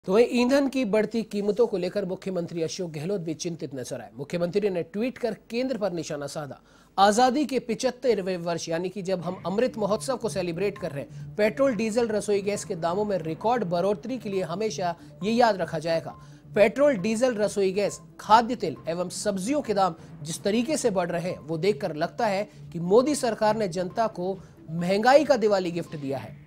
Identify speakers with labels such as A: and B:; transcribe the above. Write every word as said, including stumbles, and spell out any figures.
A: तो वहीं ईंधन की बढ़ती कीमतों को लेकर मुख्यमंत्री अशोक गहलोत भी चिंतित नजर आए। मुख्यमंत्री ने ट्वीट कर केंद्र पर निशाना साधा। आजादी के पिचहत्तरवें वर्ष यानी कि जब हम अमृत महोत्सव को सेलिब्रेट कर रहे हैं, पेट्रोल डीजल रसोई गैस के दामों में रिकॉर्ड बढ़ोतरी के लिए हमेशा ये याद रखा जाएगा। पेट्रोल डीजल रसोई गैस, खाद्य तेल एवं सब्जियों के दाम जिस तरीके से बढ़ रहे हैं वो देखकर लगता है कि मोदी सरकार ने जनता को महंगाई का दिवाली गिफ्ट दिया है।